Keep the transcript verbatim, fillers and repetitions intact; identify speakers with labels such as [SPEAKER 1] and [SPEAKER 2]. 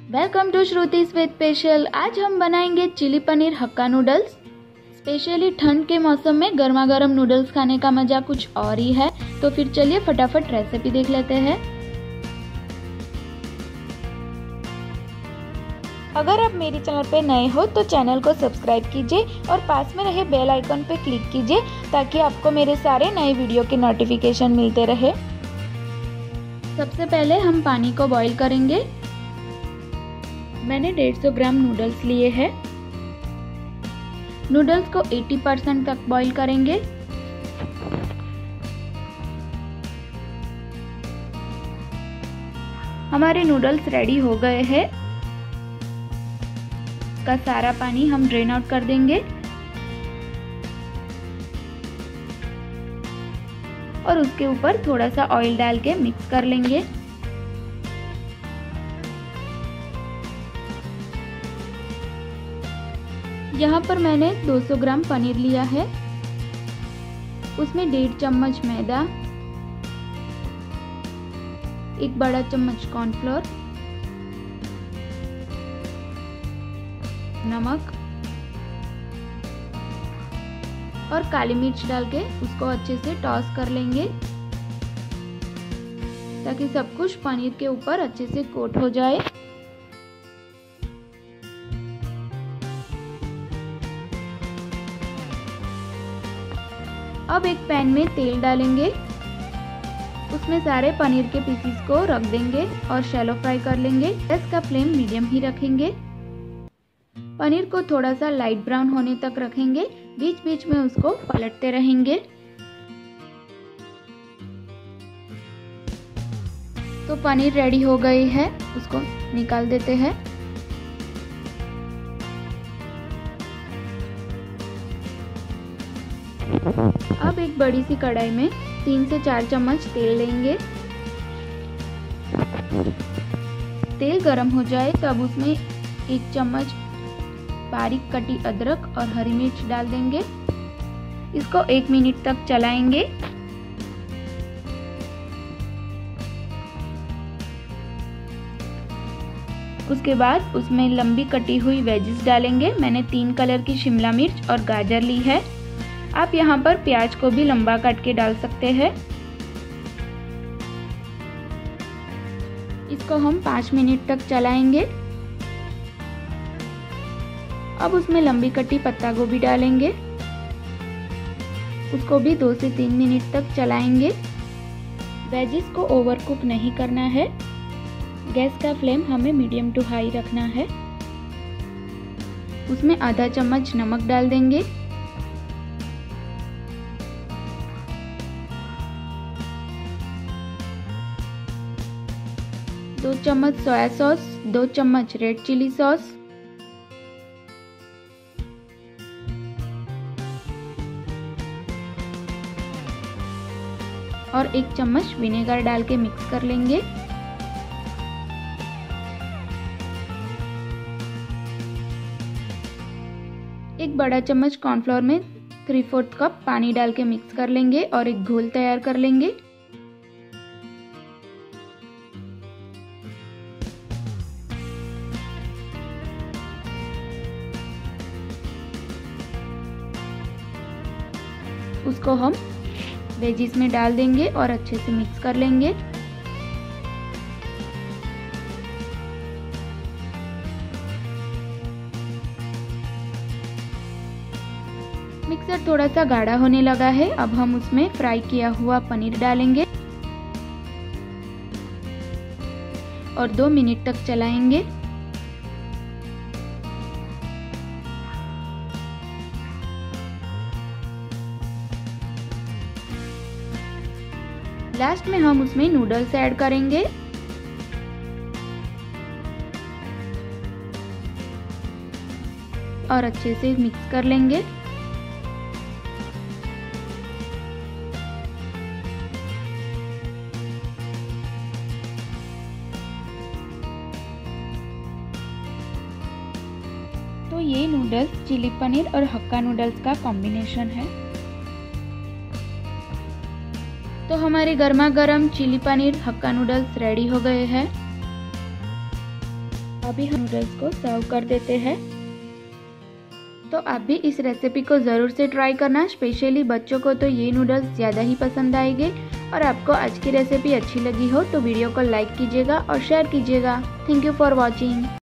[SPEAKER 1] Welcome to Shruti sweet special. आज हम बनाएंगे chilli paneer hakka noodles. Specially ठंड के मौसम में गर्मा गर्म नूडल्स खाने का मजा कुछ और ही है। तो फिर चलिए फटाफट रेसिपी देख लेते हैं। अगर आप मेरे चैनल पे नए हो तो चैनल को सब्सक्राइब कीजिए और पास में रहे बेल आइकन पे क्लिक कीजिए ताकि आपको मेरे सारे नए वीडियो के नोटिफिकेशन मिलते रहे। सबसे पहले हम पानी को बॉईल करेंगे। मैंने डेढ़ सौ ग्राम नूडल्स लिए हैं। नूडल्स को अस्सी परसेंट तक बॉईल करेंगे। हमारे नूडल्स रेडी हो गए हैं। का सारा पानी हम ड्रेन आउट कर देंगे और उसके ऊपर थोड़ा सा ऑयल डाल के मिक्स कर लेंगे। यहाँ पर मैंने दो सौ ग्राम पनीर लिया है। उसमें डेढ़ चम्मच मैदा, एक बड़ा चम्मच कॉर्नफ्लोर, नमक और काली मिर्च डाल के उसको अच्छे से टॉस कर लेंगे ताकि सब कुछ पनीर के ऊपर अच्छे से कोट हो जाए। अब एक पैन में तेल डालेंगे, उसमें सारे पनीर के पीसीस को रख देंगे और शैलो फ्राई कर लेंगे। गैस का फ्लेम मीडियम ही रखेंगे। पनीर को थोड़ा सा लाइट ब्राउन होने तक रखेंगे। बीच बीच में उसको पलटते रहेंगे। तो पनीर रेडी हो गई है, उसको निकाल देते हैं। अब एक बड़ी सी कढ़ाई में तीन से चार चम्मच तेल लेंगे। तेल गरम हो जाए तब उसमें एक चम्मच बारीक कटी अदरक और हरी मिर्च डाल देंगे। इसको एक मिनट तक चलाएंगे। उसके बाद उसमें लंबी कटी हुई वेजिस डालेंगे। मैंने तीन कलर की शिमला मिर्च और गाजर ली है। आप यहाँ पर प्याज को भी लंबा काट के डाल सकते हैं। इसको हम पाँच मिनट तक चलाएंगे। अब उसमें लंबी कटी पत्ता गोभी डालेंगे। उसको भी दो से तीन मिनट तक चलाएंगे। वेजिस को ओवर कुक नहीं करना है। गैस का फ्लेम हमें मीडियम टू हाई रखना है। उसमें आधा चम्मच नमक डाल देंगे। दो चम्मच सोया सॉस, दो चम्मच रेड चिली सॉस, और एक चम्मच विनेगर डाल के मिक्स कर लेंगे। एक बड़ा चम्मच कॉर्नफ्लोर में थ्री फोर्थ कप पानी डाल के मिक्स कर लेंगे और एक घोल तैयार कर लेंगे। उसको हम वेजिस में डाल देंगे और अच्छे से मिक्स कर लेंगे। मिक्सर थोड़ा सा गाढ़ा होने लगा है। अब हम उसमें फ्राई किया हुआ पनीर डालेंगे और दो मिनट तक चलाएंगे। लास्ट में हम उसमें नूडल्स ऐड करेंगे और अच्छे से मिक्स कर लेंगे। तो ये नूडल्स चिली पनीर और हक्का नूडल्स का कॉम्बिनेशन है। तो हमारे गर्मा गर्म chilli paneer hakka noodles ready हो गए हैं। अभी हम नूडल्स को सर्व कर देते हैं। तो आप भी इस रेसिपी को ज़रूर से ट्राई करना, स्पेशली बच्चों को तो ये नूडल्स ज़्यादा ही पसंद आएंगे। और आपको आज की रेसिपी अच्छी लगी हो तो वीडियो को लाइक कीजिएगा और शेयर कीजिएगा। Thank you for watching.